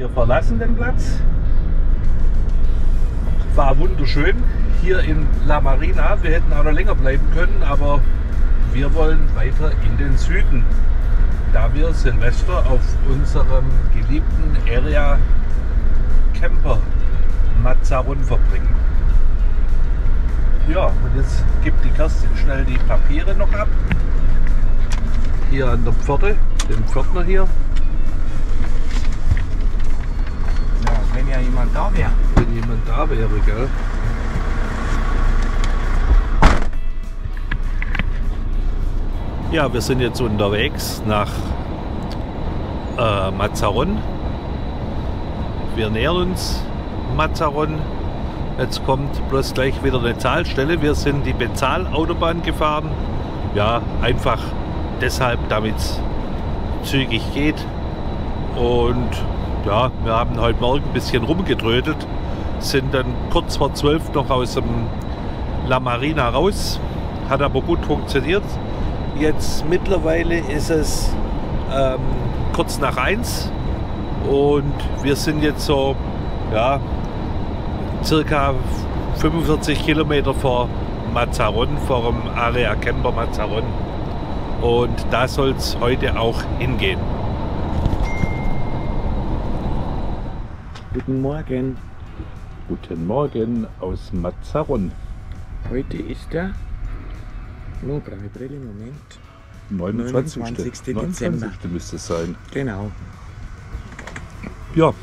Wir verlassen den Platz. War wunderschön hier in La Marina. Wir hätten auch noch länger bleiben können, aber wir wollen weiter in den Süden, da wir Silvester auf unserem geliebten Area Camper Mazarón verbringen. Ja, und jetzt gibt die Kerstin schnell die Papiere noch ab. Hier an der Pforte, dem Pförtner hier. Ja, wenn ja jemand da wäre. Wenn jemand da wäre, gell? Ja, wir sind jetzt unterwegs nach Mazarón. Wir nähern uns Mazarón. Jetzt kommt bloß gleich wieder eine Zahlstelle. Wir sind die Bezahlautobahn gefahren. Ja, einfach deshalb, damit es zügig geht. Und ja, wir haben heute Morgen ein bisschen rumgedrödelt. Sind dann kurz vor 12 noch aus dem La Marina raus. Hat aber gut funktioniert. Jetzt mittlerweile ist es kurz nach 1 und wir sind jetzt so, ja, circa 45 Kilometer vor Mazarón, vor dem Area Camper Mazarón, und da soll es heute auch hingehen. Guten Morgen. Guten Morgen aus Mazarón. Heute ist der, nur brauche ich Brille, Moment. 29. 29. Dezember. 29. müsste es sein. Genau. Ja,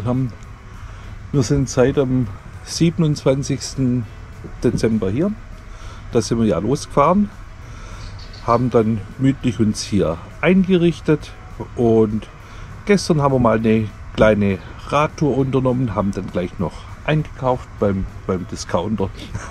wir sind seit dem 27. Dezember hier. Da sind wir ja losgefahren, haben dann gemütlich uns hier eingerichtet und gestern haben wir mal eine kleine Radtour unternommen, haben dann gleich noch eingekauft beim Discounter.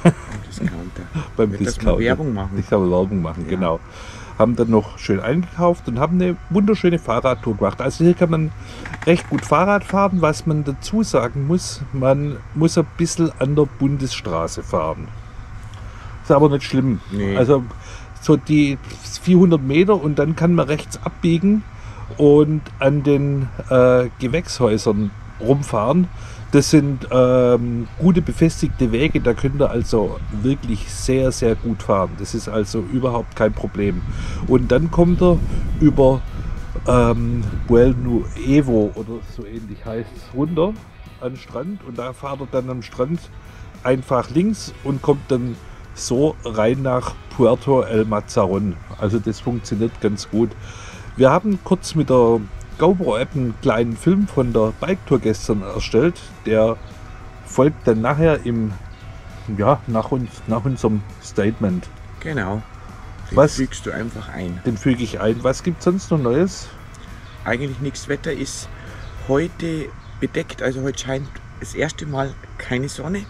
Beim Discounter. Werbung machen. Ich habe Werbung machen, Ja. genau. Haben dann noch schön eingekauft und haben eine wunderschöne Fahrradtour gemacht. Also hier kann man recht gut Fahrrad fahren. Was man dazu sagen muss, man muss ein bisschen an der Bundesstraße fahren. Ist aber nicht schlimm. Nee. Also so die 400 Meter und dann kann man rechts abbiegen und an den Gewächshäusern rumfahren. Das sind gute befestigte Wege, da könnt ihr also wirklich sehr, sehr gut fahren. Das ist also überhaupt kein Problem. Und dann kommt ihr über Buel Nuevo oder so ähnlich heißt es, runter an den Strand, und da fahrt ihr dann am Strand einfach links und kommt dann so rein nach Puerto El Mazarón. Also das funktioniert ganz gut. Wir haben kurz mit der GoPro-App einen kleinen Film von der Bike-Tour gestern erstellt. Der folgt dann nachher nach unserem Statement. Genau. Den Was? fügst du einfach ein. Den füge ich ein. Was gibt es sonst noch Neues? Eigentlich nichts. Wetter ist heute bedeckt, also heute scheint das erste Mal keine Sonne.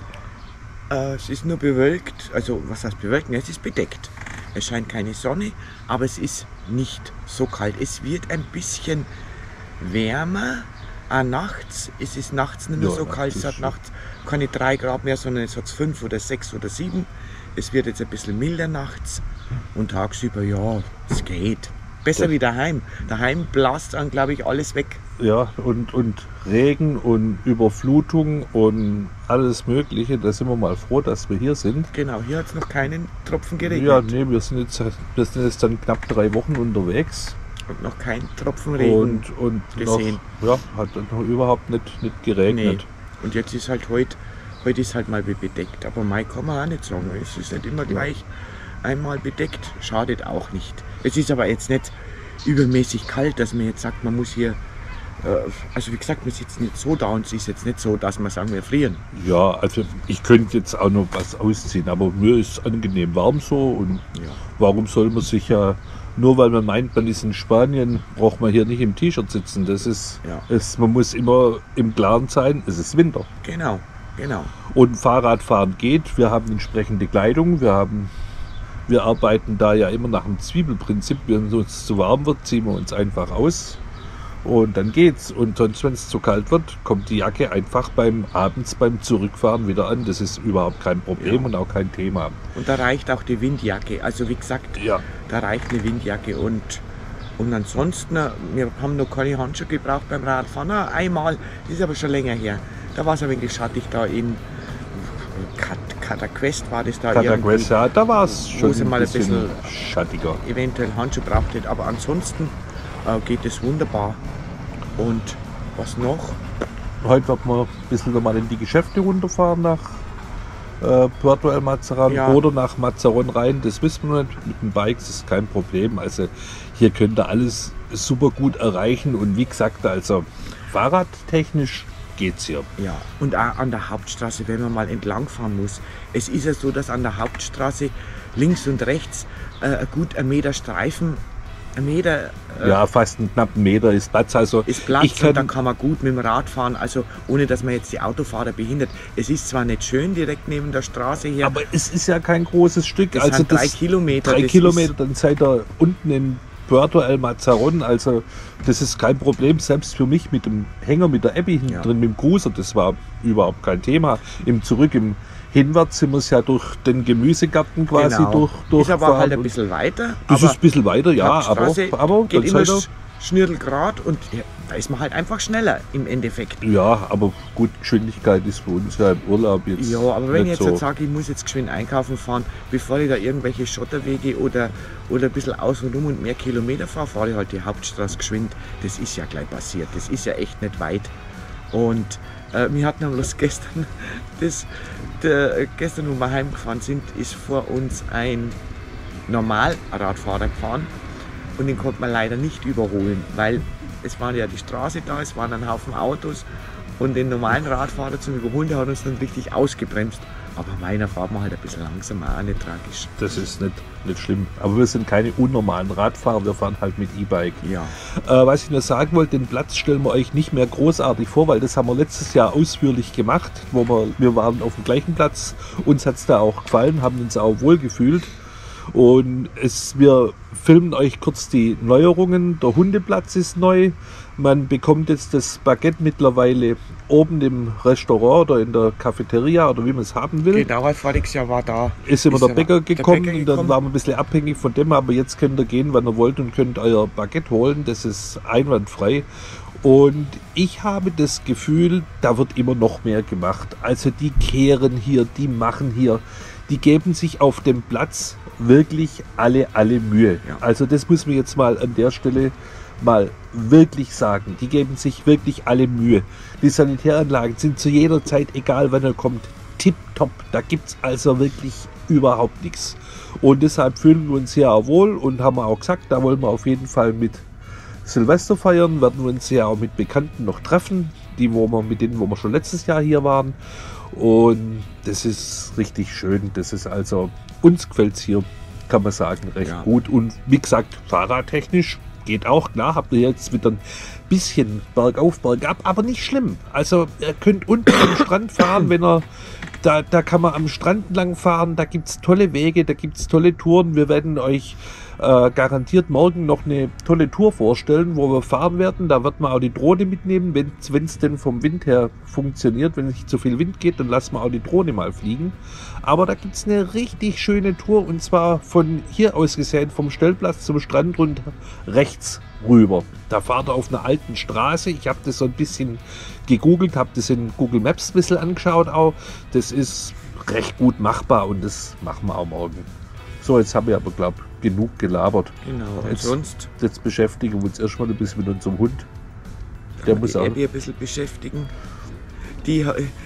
Es ist nur bewölkt, also was heißt bewölkt? Es ist bedeckt. Es scheint keine Sonne, aber es ist nicht so kalt. Es wird ein bisschen wärmer. Nachts, es ist nachts nicht mehr Ja, so kalt. Es hat nachts keine 3 Grad mehr, sondern es hat 5 oder 6 oder 7. Es wird jetzt ein bisschen milder nachts und tagsüber, ja, es geht. Besser wie daheim. Daheim blast dann, glaube ich, alles weg. Ja, und Regen und Überflutung und alles Mögliche. Da sind wir mal froh, dass wir hier sind. Genau, hier hat es noch keinen Tropfen geregnet. Ja, nee, wir sind jetzt dann knapp 3 Wochen unterwegs. Und noch kein Tropfen Regen Und gesehen. noch, ja, hat noch überhaupt nicht geregnet. Nee. Und jetzt ist halt heute ist halt mal bedeckt. Aber Mai kann man auch nicht sagen. Es ist nicht immer gleich einmal bedeckt. Schadet auch nicht. Es ist aber jetzt nicht übermäßig kalt, dass man jetzt sagt, man muss hier, also wie gesagt, wir sitzen jetzt so da und es ist jetzt nicht so, dass man sagen, wir frieren. Ja, also ich könnte jetzt auch noch was ausziehen, aber mir ist angenehm warm so, und Ja. warum soll man sich ja, nur weil man meint, man ist in Spanien, braucht man hier nicht im T-Shirt sitzen. Das ist, Ja. man muss immer im Klaren sein, es ist Winter. Genau. Und Fahrradfahren geht, wir haben entsprechende Kleidung, wir arbeiten da ja immer nach dem Zwiebelprinzip, wenn es uns zu warm wird, ziehen wir uns einfach aus und dann geht's. Und sonst, wenn es zu kalt wird, kommt die Jacke einfach abends beim Zurückfahren wieder an. Das ist überhaupt kein Problem und auch kein Thema. Und da reicht auch die Windjacke. Also wie gesagt, Ja. da reicht eine Windjacke und Und ansonsten, wir haben noch keine Handschuhe gebraucht beim Radfahren. Einmal, das ist aber schon länger her. Da war es ein wenig schattig da in Cataquest war das da Cataquest, ja, da war es wo schon sie mal ein bisschen schattiger. Eventuell Handschuhe braucht hätte. Aber ansonsten geht es wunderbar. Und was noch? Heute wird man ein bisschen normal in die Geschäfte runterfahren nach Puerto El Mazaran oder nach Mazaron rein. Das wissen wir nicht. Mit den Bikes ist kein Problem. Also hier könnt ihr alles super gut erreichen. Und wie gesagt, also fahrradtechnisch geht's hier. Ja, und auch an der Hauptstraße, wenn man mal entlang fahren muss. Es ist ja so, dass an der Hauptstraße links und rechts gut 1 Meter Streifen, 1 Meter... ja, fast einen knappen Meter ist Platz. Also ist Platz und dann kann man gut mit dem Rad fahren, also ohne dass man jetzt die Autofahrer behindert. Es ist zwar nicht schön direkt neben der Straße hier. Aber es ist ja kein großes Stück. Das also sind 3 Kilometer. 3 Kilometer, dann seid ihr unten in Puerto El Mazaron, also das ist kein Problem, selbst für mich mit dem Hänger, mit der Abby hinten drin, mit dem Cruiser, das war überhaupt kein Thema. Im Hinwärts sind wir es ja durch den Gemüsegarten quasi durch. Ist aber halt ein bisschen weiter. Das ist ein bisschen weiter, ja, aber geht immer schnirdelgrad und da ist man halt einfach schneller im Endeffekt. Ja, aber gut, Geschwindigkeit ist für uns ja im Urlaub jetzt. Ja, aber wenn ich jetzt so sage, ich muss jetzt geschwind einkaufen fahren, bevor ich da irgendwelche Schotterwege oder ein bisschen außenrum und mehr Kilometer fahre, fahre ich halt die Hauptstraße geschwind. Das ist ja gleich passiert. Das ist ja echt nicht weit. Und wir hatten bloß gestern, gestern, wo wir heimgefahren sind, ist vor uns ein Normalradfahrer gefahren und den konnte man leider nicht überholen, weil es war ja die Straße da, es waren ein Haufen Autos und den normalen Radfahrer zum Überholen, der hat uns dann richtig ausgebremst. Aber meiner fährt man halt ein bisschen langsamer, auch nicht tragisch. Das ist nicht schlimm. Aber wir sind keine unnormalen Radfahrer, wir fahren halt mit E-Bike. Ja. Was ich nur sagen wollte, den Platz stellen wir euch nicht mehr großartig vor, weil das haben wir letztes Jahr ausführlich gemacht. Wir waren auf dem gleichen Platz, uns hat es da auch gefallen, haben uns auch wohl gefühlt. Und wir filmen euch kurz die Neuerungen. Der Hundeplatz ist neu. Man bekommt jetzt das Baguette mittlerweile oben im Restaurant oder in der Cafeteria oder wie man es haben will. Genau, voriges Jahr war da. Ist immer der Bäcker gekommen und dann waren wir ein bisschen abhängig von dem, aber jetzt könnt ihr gehen, wann ihr wollt und könnt euer Baguette holen. Das ist einwandfrei. Und ich habe das Gefühl, da wird immer noch mehr gemacht. Also die kehren hier, die machen hier, die geben sich auf dem Platz wirklich alle Mühe. Ja. Also das muss man jetzt mal an der Stelle mal wirklich sagen. Die geben sich wirklich alle Mühe. Die Sanitäranlagen sind zu jeder Zeit, egal wann er kommt, tipptopp. Da gibt es also wirklich überhaupt nichts. Und deshalb fühlen wir uns hier auch wohl und haben auch gesagt, da wollen wir auf jeden Fall mit Silvester feiern, werden wir uns ja auch mit Bekannten noch treffen, mit denen wir schon letztes Jahr hier waren. Und das ist richtig schön. Das ist also, uns gefällt es hier, kann man sagen, recht gut. Und wie gesagt, fahrradtechnisch geht auch, klar, habt ihr jetzt wieder ein bisschen bergauf, bergab, aber nicht schlimm. Also ihr könnt unten am Strand fahren, da kann man am Strand lang fahren, da gibt es tolle Wege, da gibt es tolle Touren. Wir werden euch garantiert morgen noch eine tolle Tour vorstellen, wo wir fahren werden. Da wird man auch die Drohne mitnehmen, wenn es denn vom Wind her funktioniert. Wenn nicht zu viel Wind geht, dann lassen wir auch die Drohne mal fliegen. Aber da gibt es eine richtig schöne Tour und zwar von hier aus gesehen vom Stellplatz zum Strand und rechts rüber. Da fahrt ihr auf einer alten Straße. Ich habe das so ein bisschen gegoogelt, habe das in Google Maps ein bisschen angeschaut auch. Das ist recht gut machbar und das machen wir auch morgen. So, jetzt haben wir aber, glaube ich, genug gelabert. Genau, und sonst? Jetzt beschäftigen wir uns erstmal ein bisschen mit unserem Hund. Der muss auch ein bisschen beschäftigen. Die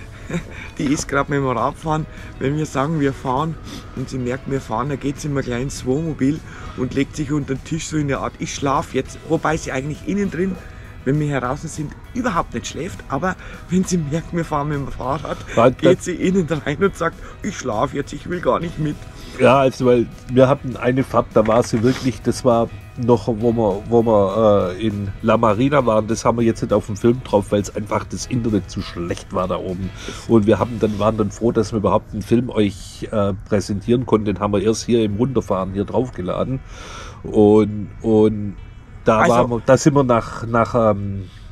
ist gerade mit dem Radfahren. Wenn wir sagen, wir fahren und sie merkt, wir fahren, dann geht sie immer gleich ins Wohnmobil und legt sich unter den Tisch so in der Art, ich schlafe jetzt. Wobei sie eigentlich innen drin, wenn wir heraus sind, überhaupt nicht schläft. Aber wenn sie merkt, wir fahren mit dem Fahrrad, geht sie innen rein und sagt, ich schlafe jetzt, ich will gar nicht mit. Ja, also weil wir hatten eine Fahrt, da war sie wirklich, das war noch, wo wir in La Marina waren, das haben wir jetzt nicht auf dem Film drauf, weil es einfach das Internet zu schlecht war da oben. Und wir waren dann froh, dass wir überhaupt einen Film euch präsentieren konnten. Den haben wir erst hier im Runterfahren hier draufgeladen. Und da sind wir nach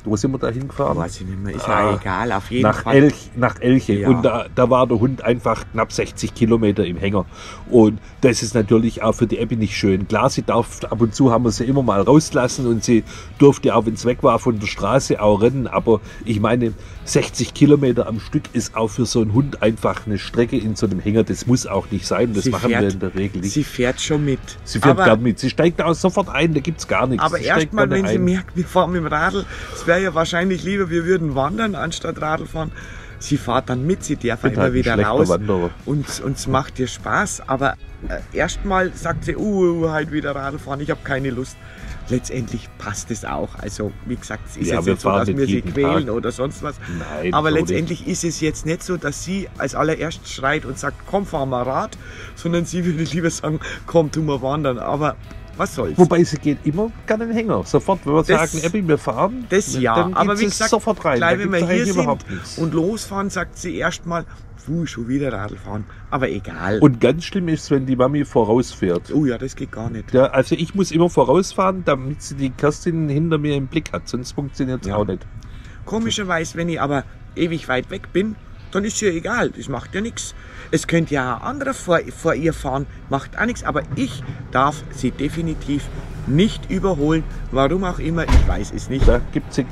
Wo sind wir da hingefahren? Weiß ich nicht mehr, ist ja egal, auf jeden Nach Fall. nach Elche. Ja. Und da war der Hund einfach knapp 60 Kilometer im Hänger. Und das ist natürlich auch für die Abby nicht schön. Klar, sie darf, ab und zu haben wir sie immer mal rauslassen und sie durfte auch, wenn es weg war, von der Straße auch rennen. Aber ich meine, 60 Kilometer am Stück ist auch für so einen Hund einfach eine Strecke in so einem Hänger. Das muss auch nicht sein. Das machen wir in der Regel nicht. Sie fährt schon mit. Sie fährt gern mit. Sie steigt auch sofort ein, da gibt es gar nichts. Aber Sie steigt erstmal, gerne wenn sie ein. merkt, wir fahren mit dem Radl, es wäre ja wahrscheinlich lieber, wir würden wandern, anstatt Radl fahren. Sie fährt dann mit, sie darf bin immer halt ein wieder schlechter raus Wanderer. und es macht ihr Spaß. Aber erstmal sagt sie, halt wieder Radl fahren, ich habe keine Lust. Letztendlich passt es auch. Also wie gesagt, es ist Ja, jetzt wir nicht so, fahren dass nicht wir sie jeden quälen Tag. oder sonst was. Nein, Aber so letztendlich ist es jetzt nicht so, dass sie als allererst schreit und sagt, komm, fahr mal Rad, sondern sie würde lieber sagen, komm, tu mal wandern. Aber was soll's. Wobei sie geht immer gerne in den Hänger. Sofort, wenn wir Das- sagen, Abby, wir fahren, Das ja, dann aber geht wie sie gesagt, sofort rein. gleich Da wenn wir gibt's hier eigentlich sind überhaupt nichts. und losfahren, sagt sie erstmal, schon wieder Radl fahren. Aber egal. Und ganz schlimm ist, wenn die Mami vorausfährt. Oh ja, das geht gar nicht. Ja, also ich muss immer vorausfahren, damit sie die Kerstin hinter mir im Blick hat, sonst funktioniert es Ja. auch nicht. Komischerweise, wenn ich aber ewig weit weg bin, dann ist ja egal, das macht ja nichts. Es könnte ja auch andere vor ihr fahren, macht auch nichts, aber ich darf sie definitiv nicht überholen. Warum auch immer, ich weiß es nicht. Da gibt sie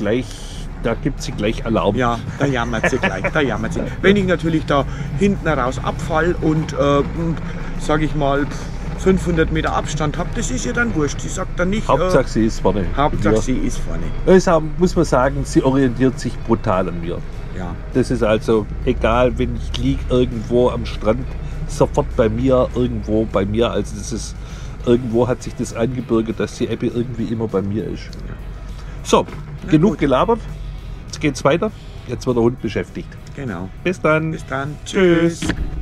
gleich Alarm. Ja, da jammert sie gleich, da jammert sie. Wenn ich natürlich da hinten raus abfall und, sage ich mal, 500 Meter Abstand habe, das ist ja dann wurscht. Sie sagt dann nicht, Hauptsache sie ist vorne. Hauptsache Ja. sie ist vorne. Deshalb muss man sagen, sie orientiert sich brutal an mir. Ja, Das ist also egal, wenn ich liege irgendwo am Strand, sofort bei mir, irgendwo bei mir. Also das ist, irgendwo hat sich das eingebürgert, dass die Abby irgendwie immer bei mir ist. So, genug gut. gelabert. Jetzt geht's weiter. Jetzt wird der Hund beschäftigt. genau. Bis dann. Bis dann. Tschüss.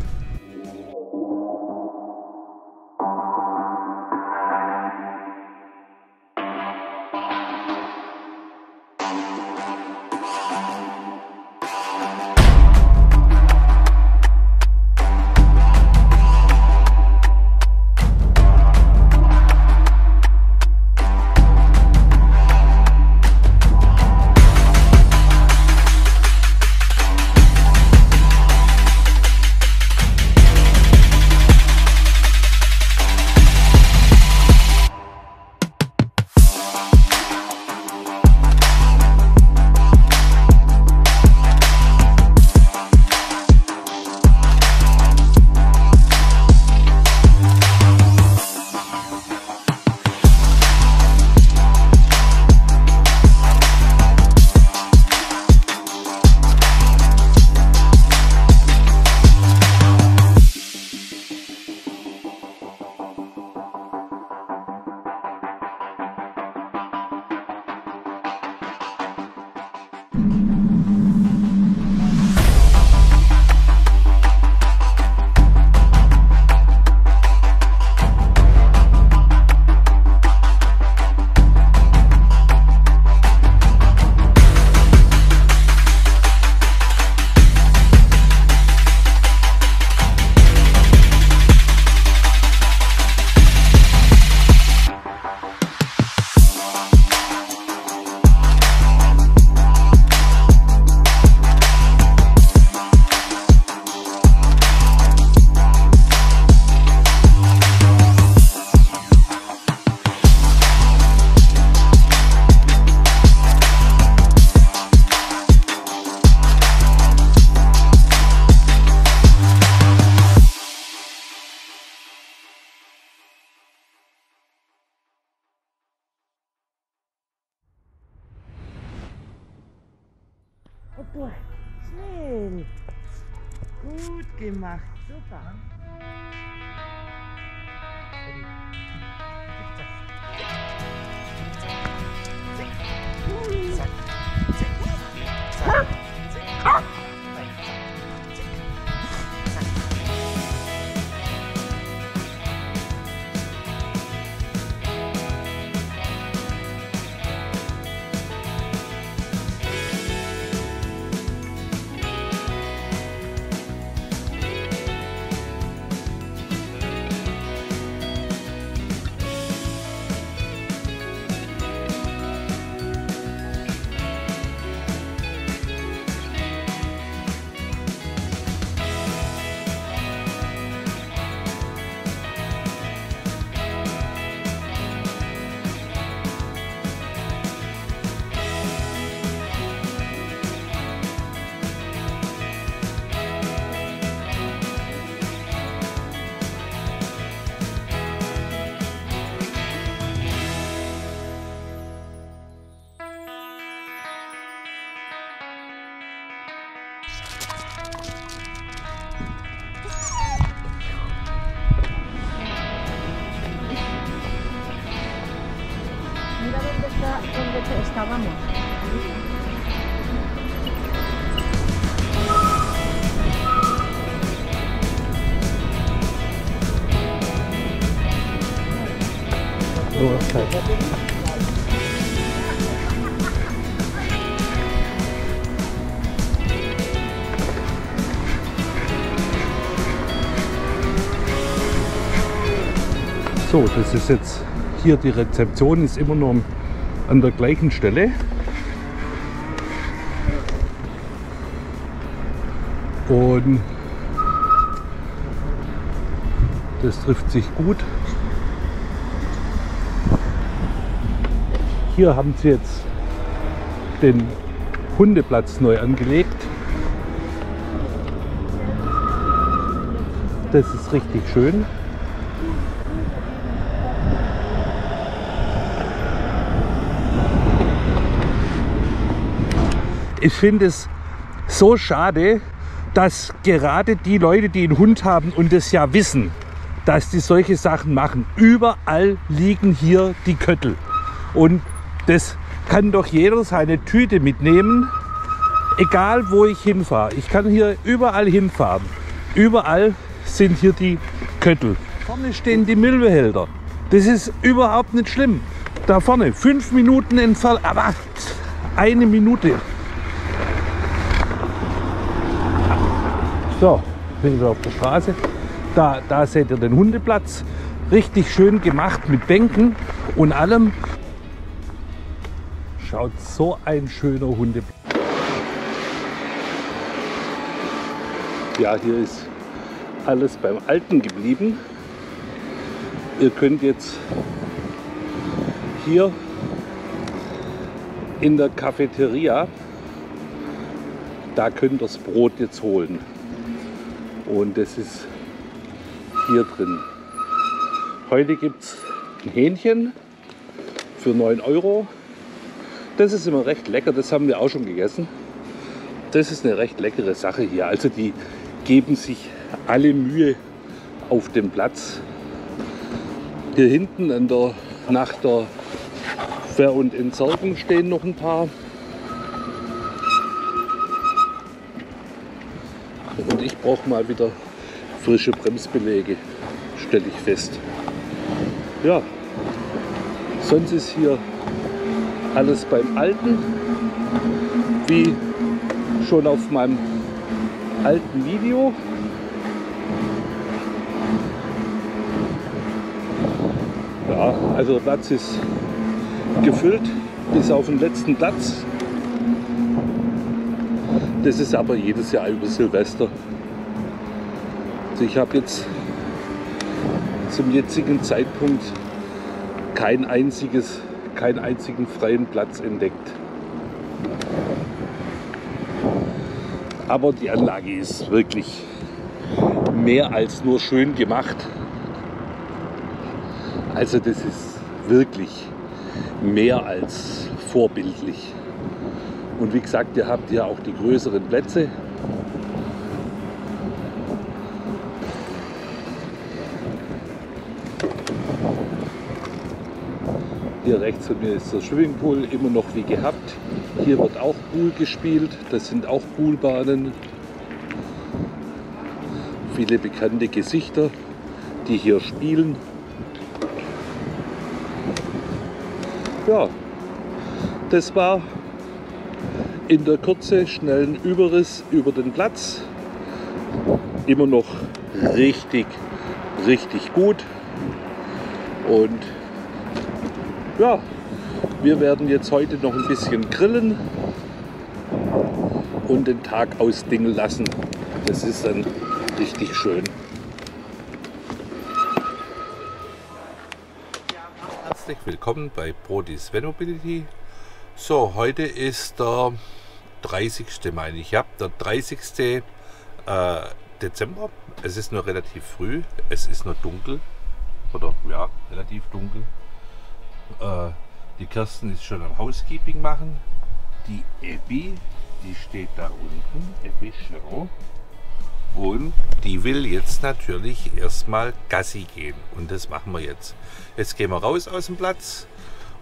Boah, schnell. Gut gemacht, super. estábamos. So, das ist jetzt hier, die Rezeption ist immer noch an der gleichen Stelle. Und das trifft sich gut. Hier haben sie jetzt den Hundeplatz neu angelegt. Das ist richtig schön. Ich finde es so schade, dass gerade die Leute, die einen Hund haben und das ja wissen, dass die solche Sachen machen. Überall liegen hier die Köttel. Und das kann doch jeder seine Tüte mitnehmen, egal wo ich hinfahre. Ich kann hier überall hinfahren. Überall sind hier die Köttel. Vorne stehen die Müllbehälter. Das ist überhaupt nicht schlimm. Da vorne 5 Minuten entfernt, aber 1 Minute. So, bin ich auf der Straße. Da seht ihr den Hundeplatz. Richtig schön gemacht mit Bänken und allem. Schaut, so ein schöner Hundeplatz. Ja, hier ist alles beim Alten geblieben. Ihr könnt jetzt hier in der Cafeteria, da könnt ihr das Brot jetzt holen. Und das ist hier drin. Heute gibt es ein Hähnchen für 9 €. Das ist immer recht lecker, das haben wir auch schon gegessen. Das ist eine recht leckere Sache hier. Also die geben sich alle Mühe auf dem Platz. Hier hinten nach der Ver- und Entsorgung stehen noch ein paar. Und ich brauche mal wieder frische Bremsbeläge, stelle ich fest. Ja, sonst ist hier alles beim Alten, wie schon auf meinem alten Video. Ja, also der Platz ist gefüllt bis auf den letzten Platz. Das ist aber jedes Jahr über Silvester. Also ich habe jetzt zum jetzigen Zeitpunkt keinen einzigen freien Platz entdeckt. Aber die Anlage ist wirklich mehr als nur schön gemacht. Also das ist wirklich mehr als vorbildlich. Und wie gesagt, ihr habt ja auch die größeren Plätze. Hier rechts von mir ist der Swimmingpool, immer noch wie gehabt. Hier wird auch Pool gespielt, das sind auch Poolbahnen. Viele bekannte Gesichter, die hier spielen. Ja, das war in der Kürze schnellen Überriss über den Platz. Immer noch richtig gut. Und ja, wir werden jetzt heute noch ein bisschen grillen und den Tag ausdingen lassen. Das ist dann richtig schön. Herzlich willkommen bei Brodis Vanobility. So, heute ist der 30. meine ich. Ja, der 30. Dezember. Es ist noch relativ früh. Es ist noch dunkel. Oder ja, relativ dunkel. Die Kirsten ist schon am Housekeeping machen. Die Effi, die steht da unten. Effi Schirro. Und die will jetzt natürlich erstmal Gassi gehen. Und das machen wir jetzt. Jetzt gehen wir raus aus dem Platz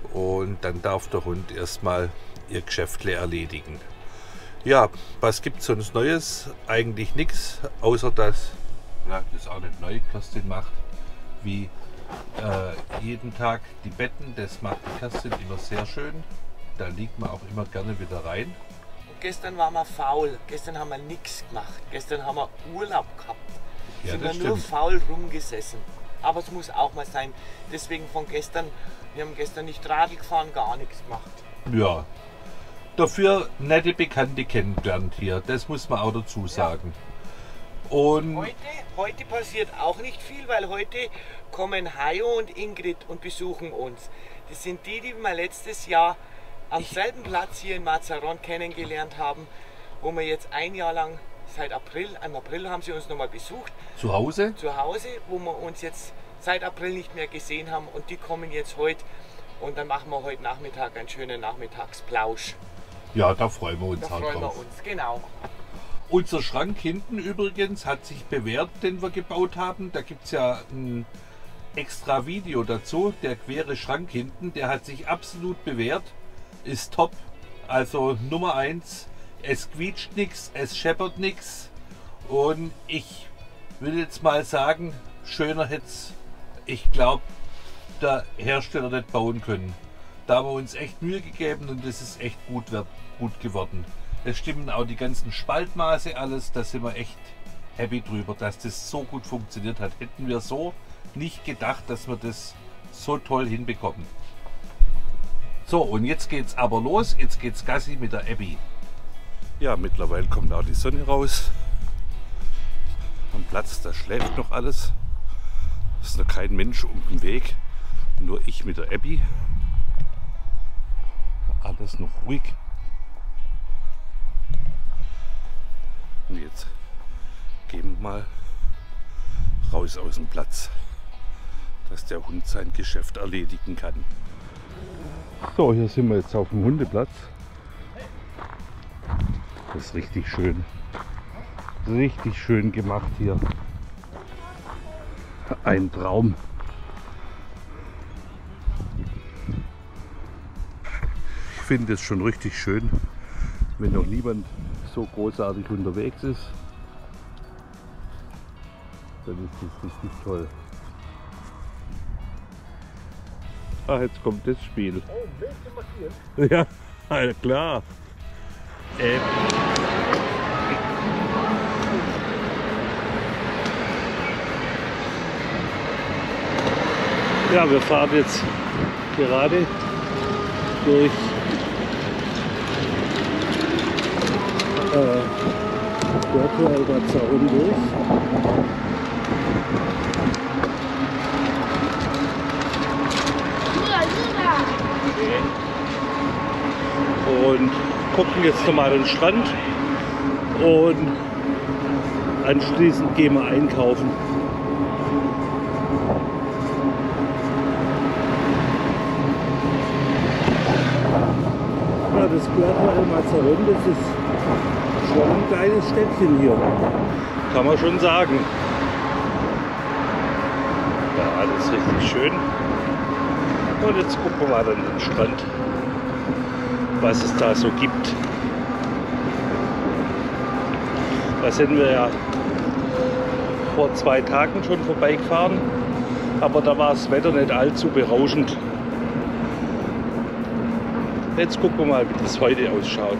Und dann darf der Hund erstmal ihr Geschäftle erledigen. Ja, was gibt es sonst Neues? Eigentlich nichts, außer dass, ja, das auch nicht neu, Kerstin macht, wie jeden Tag die Betten. Das macht die Kerstin immer sehr schön. Da liegt man auch immer gerne wieder rein. Gestern waren wir faul, gestern haben wir nichts gemacht, gestern haben wir Urlaub gehabt. Ja, Sind das wir nur stimmt. faul rumgesessen. Aber es muss auch mal sein. Deswegen von gestern, wir haben gestern nicht Radl gefahren, gar nichts gemacht. Ja, dafür nette Bekannte kennengelernt hier, das muss man auch dazu sagen. Und Heute passiert auch nicht viel, weil heute kommen Hajo und Ingrid und besuchen uns. Das sind die, die wir letztes Jahr am selben Platz hier in Mazaron kennengelernt haben, wo wir jetzt ein Jahr lang, seit April, im April haben sie uns nochmal besucht, zu Hause? zu Hause, wo wir uns jetzt seit April nicht mehr gesehen haben, und die kommen jetzt heute, und dann machen wir heute Nachmittag einen schönen Nachmittagsplausch. Ja, da freuen wir uns Da halt freuen wir drauf. uns, genau. Unser Schrank hinten übrigens hat sich bewährt, den wir gebaut haben. Da gibt es ja ein extra Video dazu. Der quere Schrank hinten, der hat sich absolut bewährt. Ist top. Also Nummer 1. Es quietscht nichts, es scheppert nichts. Und ich will jetzt mal sagen, schöner hätte es, ich glaube, der Hersteller nicht bauen können. Da haben wir uns echt Mühe gegeben und das ist echt gut geworden. Es stimmen auch die ganzen Spaltmaße, alles. Da sind wir echt happy drüber, dass das so gut funktioniert hat. Hätten wir so nicht gedacht, dass wir das so toll hinbekommen. So, und jetzt geht's aber los. Jetzt geht's Gassi mit der Abby. Ja, mittlerweile kommt auch die Sonne raus. Am Platz, da schläft noch alles. Es ist noch kein Mensch um den Weg. Nur ich mit der Abby. Alles noch ruhig. Und jetzt gehen wir mal raus aus dem Platz, dass der Hund sein Geschäft erledigen kann. So, hier sind wir jetzt auf dem Hundeplatz. Das ist richtig schön. Richtig schön gemacht hier. Ein Traum. Ich finde es schon richtig schön, wenn noch niemand so großartig unterwegs ist. Dann ist das richtig toll. Ah, jetzt kommt das Spiel. Oh, willst du markieren? Ja, klar. Ja, wir fahren jetzt gerade durch Virtual Mazaron durch. Und gucken jetzt nochmal den Strand und anschließend gehen wir einkaufen. Ja, das Virtual Mazaron, das ist schon ein kleines Städtchen hier. Kann man schon sagen. Ja, das ist richtig schön. Und jetzt gucken wir mal an den Strand, was es da so gibt. Da sind wir ja vor 2 Tagen schon vorbeigefahren, aber da war das Wetter nicht allzu berauschend. Jetzt gucken wir mal, wie das heute ausschaut.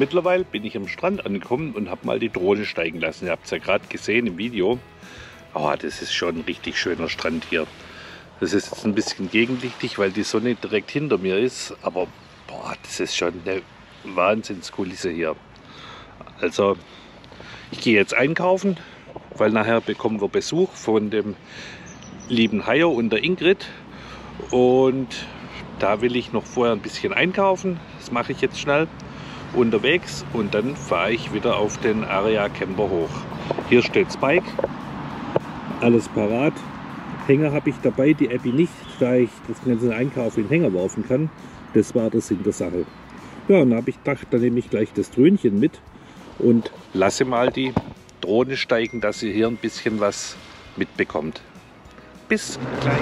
mittlerweile bin ich am Strand angekommen und habe mal die Drohne steigen lassen. Ihr habt es ja gerade gesehen im Video. Oh, das ist schon ein richtig schöner Strand hier. Das ist jetzt ein bisschen gegenlichtig, weil die Sonne direkt hinter mir ist. Aber boah, das ist schon eine Wahnsinnskulisse hier. Also ich gehe jetzt einkaufen, weil nachher bekommen wir Besuch von dem lieben Hayo und der Ingrid. Und da will ich noch vorher ein bisschen einkaufen. Das mache ich jetzt schnell unterwegs und dann fahre ich wieder auf den Aria Camper hoch. Hier steht das Bike, alles parat. Hänger habe ich dabei, die Appi nicht, da ich das ganze Einkauf in den Hänger werfen kann. Das war der Sinn der Sache. Ja, und dann habe ich gedacht, dann nehme ich gleich das Dröhnchen mit und lasse mal die Drohne steigen, dass ihr hier ein bisschen was mitbekommt. Bis gleich.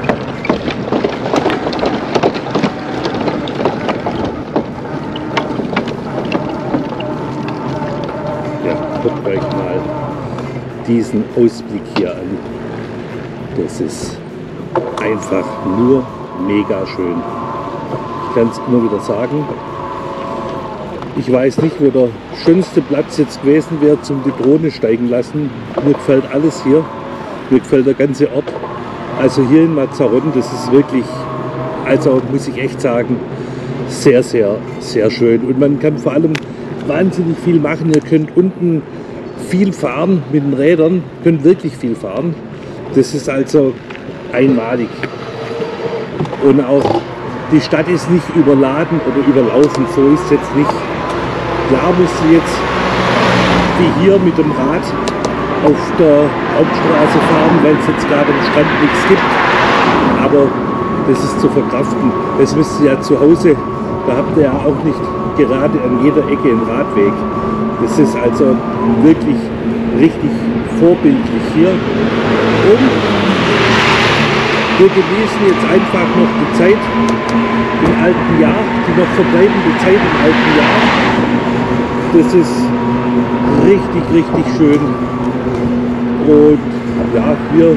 Guckt euch mal diesen Ausblick hier an. Das ist einfach nur mega schön. Ich kann es immer wieder sagen. Ich weiß nicht, wo der schönste Platz jetzt gewesen wäre zum die Drohne steigen lassen. Mir gefällt alles hier. Mir gefällt der ganze Ort. Also hier in Mazarón, das ist wirklich, also muss ich echt sagen, sehr, sehr, sehr schön. Und man kann vor allem wahnsinnig viel machen. Ihr könnt unten viel fahren mit den Rädern, könnt wirklich viel fahren. Das ist also einmalig. Und auch die Stadt ist nicht überladen oder überlaufen, so ist es jetzt nicht. Klar musst du jetzt wie hier mit dem Rad auf der Hauptstraße fahren, weil es jetzt gerade am Strand nichts gibt. Aber das ist zu verkraften. Das müsst ihr ja zu Hause, da habt ihr ja auch nicht gerade an jeder Ecke einen Radweg. Das ist also wirklich richtig vorbildlich hier. Und wir genießen jetzt einfach noch die Zeit im alten Jahr, die noch verbleibende Zeit im alten Jahr. Das ist richtig, richtig schön. Und ja, wir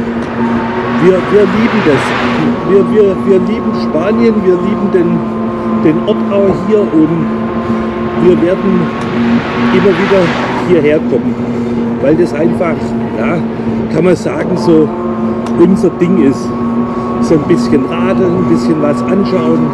lieben das. Wir lieben Spanien, wir lieben den Ort auch hier und wir werden immer wieder hierher kommen, weil das einfach, ja, kann man sagen, so unser Ding ist. So ein bisschen radeln, ein bisschen was anschauen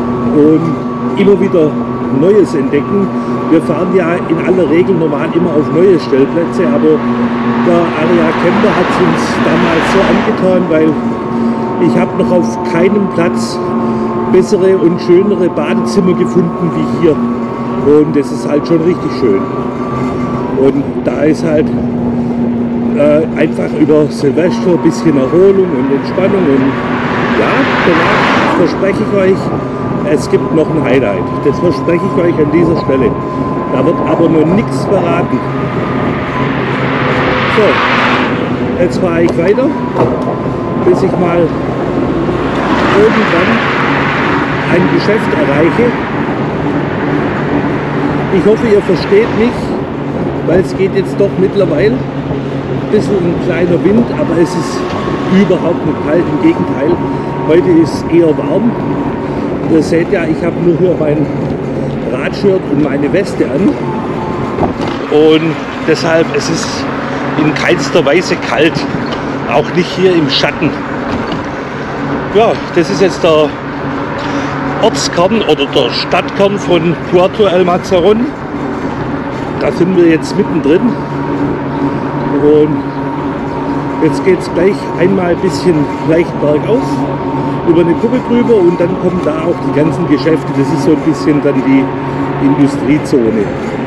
und immer wieder Neues entdecken. Wir fahren ja in aller Regel normal immer auf neue Stellplätze, aber der Aria Camper hat es uns damals so angetan, weil ich habe noch auf keinem Platz bessere und schönere Badezimmer gefunden wie hier. Und das ist halt schon richtig schön. Und da ist halt einfach über Silvester ein bisschen Erholung und Entspannung. Und ja, danach verspreche ich euch, es gibt noch ein Highlight. Das verspreche ich euch an dieser Stelle. Da wird aber noch nichts verraten. So, jetzt fahre ich weiter, bis ich mal irgendwann ein Geschäft erreiche. Ich hoffe, ihr versteht mich, weil es geht jetzt doch mittlerweile ein bisschen ein kleiner Wind, aber es ist überhaupt nicht kalt, im Gegenteil. Heute ist eher warm. Ihr seht ja, ich habe nur hier mein Radshirt und meine Weste an. Und deshalb, es ist in keinster Weise kalt, auch nicht hier im Schatten. Ja, das ist jetzt der Ortskern oder der Stadtkern von Puerto El Mazarón. Da sind wir jetzt mittendrin und jetzt geht es gleich einmal ein bisschen leicht bergauf über eine Kuppe drüber und dann kommen da auch die ganzen Geschäfte. Das ist so ein bisschen dann die Industriezone.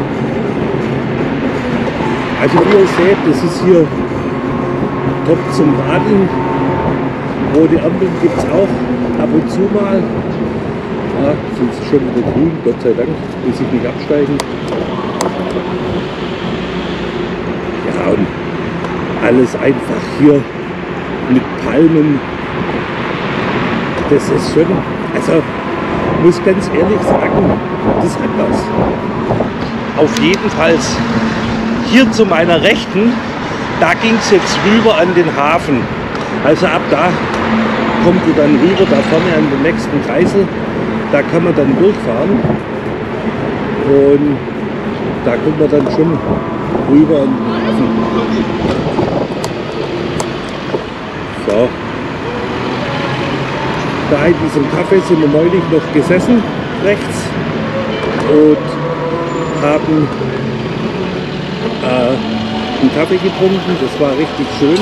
Also wie ihr seht, das ist hier top zum Radeln. Rote Ampeln gibt es auch ab und zu mal. Ja, sind sie schon wieder grün, Gott sei Dank, muss ich nicht absteigen. Ja, und alles einfach hier mit Palmen. Das ist schon, also muss ganz ehrlich sagen, das hat was. Auf jeden Fall hier zu meiner Rechten, da ging es jetzt rüber an den Hafen. Also ab da kommt ihr dann rüber, da vorne an den nächsten Kreisel. Da kann man dann durchfahren und Da kommen wir dann schon rüber in den Hafen. So. Da in diesem Café sind wir neulich noch gesessen, rechts, und haben einen Kaffee getrunken. Das war richtig schön.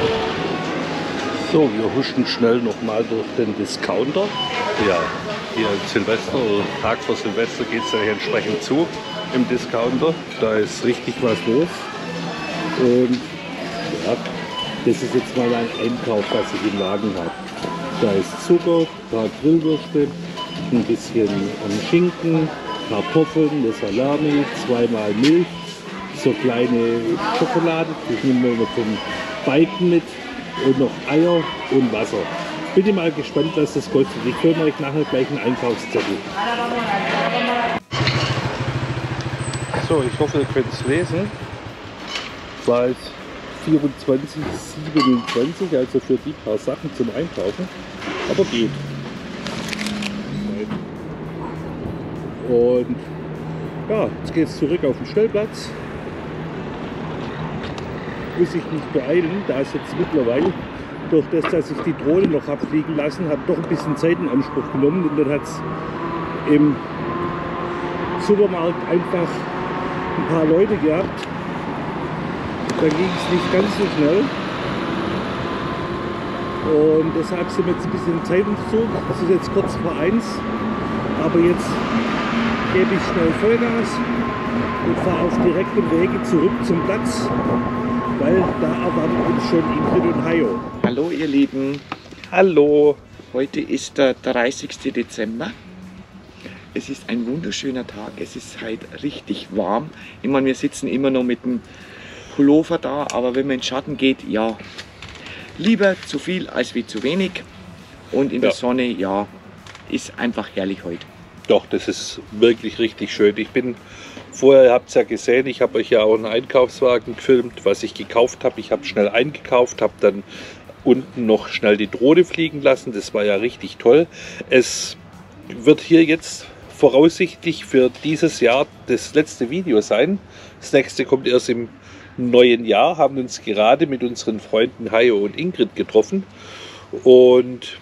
So, wir huschen schnell nochmal durch den Discounter. Ja, hier in Silvester oder Tag vor Silvester geht es ja hier entsprechend zu im Discounter. Da ist richtig was los. Und ja, das ist jetzt mal ein Einkauf, was ich im Wagen habe. Da ist Zucker, ein paar Grillwürste, ein bisschen Schinken, Kartoffeln, eine Salami, zweimal Milch, so kleine Schokolade, das nehmen wir immer zum Biken mit, und noch Eier und Wasser. Bin ich mal gespannt, was das kostet. Ich hole euch nachher gleich einen Einkaufszettel. So, ich hoffe, ihr könnt es lesen. War es 24,27, also für die paar Sachen zum Einkaufen. Aber geht. Und ja, jetzt geht es zurück auf den Stellplatz. Muss ich nicht beeilen, da ist jetzt mittlerweile, durch das, dass ich die Drohne noch habe fliegen lassen, hat doch ein bisschen Zeit in Anspruch genommen, und dann hat es im Supermarkt einfach ein paar Leute gehabt. Da ging es nicht ganz so schnell. Und deshalb sind wir jetzt ein bisschen im Zeitverzug. Es ist jetzt kurz vor 1. Aber jetzt gebe ich schnell Vollgas und fahre auf direktem Wege zurück zum Platz, weil da erwarten uns schon Ingrid und Hajo. Hallo ihr Lieben. Hallo. Heute ist der 30. Dezember. Es ist ein wunderschöner Tag. Es ist halt richtig warm. Ich meine, wir sitzen immer noch mit dem Pullover da, aber wenn man in den Schatten geht, ja, lieber zu viel als wie zu wenig. Und in der Sonne, ja, ist einfach herrlich heute. Doch, das ist wirklich richtig schön. Ich bin vorher, ihr habt es ja gesehen, ich habe euch ja auch einen Einkaufswagen gefilmt, was ich gekauft habe. Ich habe schnell eingekauft, habe dann unten noch schnell die Drohne fliegen lassen. Das war ja richtig toll. Es wird hier jetzt voraussichtlich für dieses Jahr das letzte Video sein. Das nächste kommt erst im neuen Jahr. Haben uns gerade mit unseren Freunden Hajo und Ingrid getroffen. Und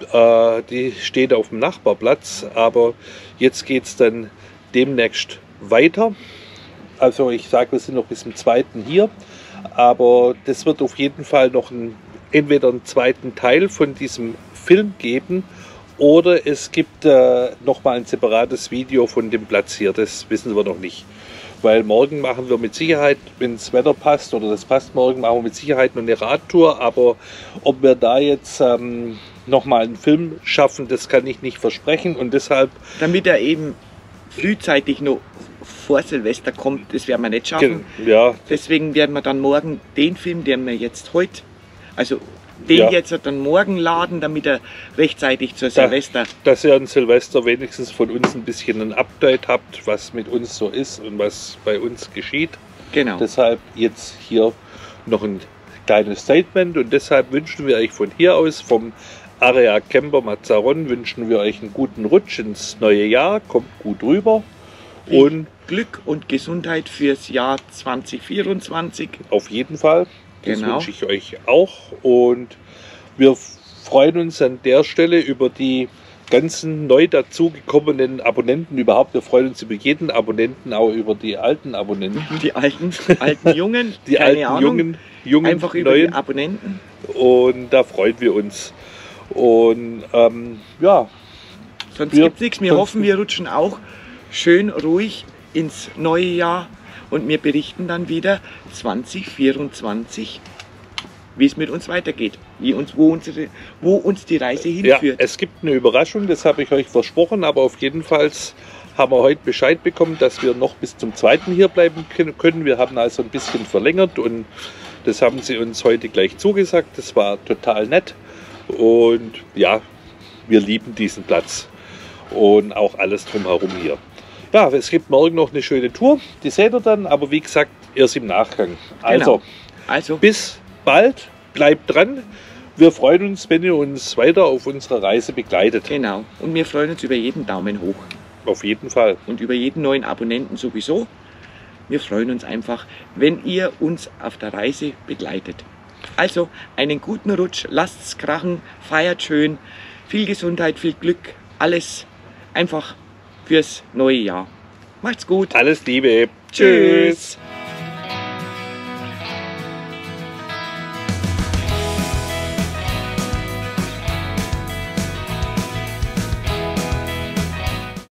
die steht auf dem Nachbarplatz, aber jetzt geht es dann demnächst weiter. Also ich sage, wir sind noch bis zum 2. hier, aber das wird auf jeden Fall noch entweder einen zweiten Teil von diesem Film geben, oder es gibt noch mal ein separates Video von dem Platz hier. Das wissen wir noch nicht. Weil morgen machen wir mit Sicherheit, wenn das Wetter passt oder das passt morgen, machen wir mit Sicherheit noch eine Radtour. Aber ob wir da jetzt nochmal einen Film schaffen, das kann ich nicht versprechen. Und deshalb... Damit er eben frühzeitig noch vor Silvester kommt, das werden wir nicht schaffen. Ja. Deswegen werden wir dann morgen den Film, den wir jetzt heute, also den jetzt dann morgen laden, damit er rechtzeitig zur Silvester... Dass ihr an Silvester wenigstens von uns ein bisschen ein Update habt, was mit uns so ist und was bei uns geschieht. Genau. Deshalb jetzt hier noch ein kleines Statement, und deshalb wünschen wir euch von hier aus, vom Area Camper Mazzaron, wünschen wir euch einen guten Rutsch ins neue Jahr. Kommt gut rüber. Und Glück und Gesundheit fürs Jahr 2024. Auf jeden Fall. Das Genau. wünsche ich euch auch, und wir freuen uns an der Stelle über die ganzen neu dazugekommenen Abonnenten überhaupt. Wir freuen uns über jeden Abonnenten, auch über die alten Abonnenten. Die alten Jungen, die keine alten Ahnung, Jungen, einfach über neuen. die Abonnenten. Und da freuen wir uns. Und ja. Sonst gibt es nichts. Wir hoffen, wir rutschen auch schön ruhig ins neue Jahr. Und wir berichten dann wieder 2024, wie es mit uns weitergeht, wo uns die Reise hinführt. Ja, es gibt eine Überraschung, das habe ich euch versprochen, aber auf jeden Fall haben wir heute Bescheid bekommen, dass wir noch bis zum 2. hier bleiben können. Wir haben also ein bisschen verlängert, und das haben sie uns heute gleich zugesagt. Das war total nett, und ja, wir lieben diesen Platz und auch alles drumherum hier. Ja, es gibt morgen noch eine schöne Tour, die seht ihr dann, aber wie gesagt, erst im Nachgang. Also, bis bald, bleibt dran. Wir freuen uns, wenn ihr uns weiter auf unserer Reise begleitet. Genau, und wir freuen uns über jeden Daumen hoch. Auf jeden Fall. Und über jeden neuen Abonnenten sowieso. Wir freuen uns einfach, wenn ihr uns auf der Reise begleitet. Also einen guten Rutsch, lasst's krachen, feiert schön, viel Gesundheit, viel Glück, alles einfach fürs neue Jahr. Macht's gut. Alles Liebe. Tschüss.